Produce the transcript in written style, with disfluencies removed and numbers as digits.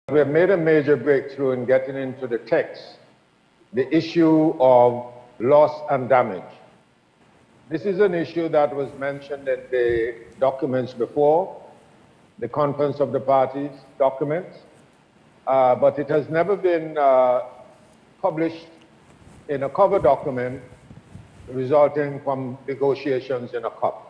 We have made a major breakthrough in getting into the text, the issue of loss and damage. This is an issue that was mentioned in the documents before, the Conference of the Parties documents, but it has never been published in a cover document resulting from negotiations in a COP.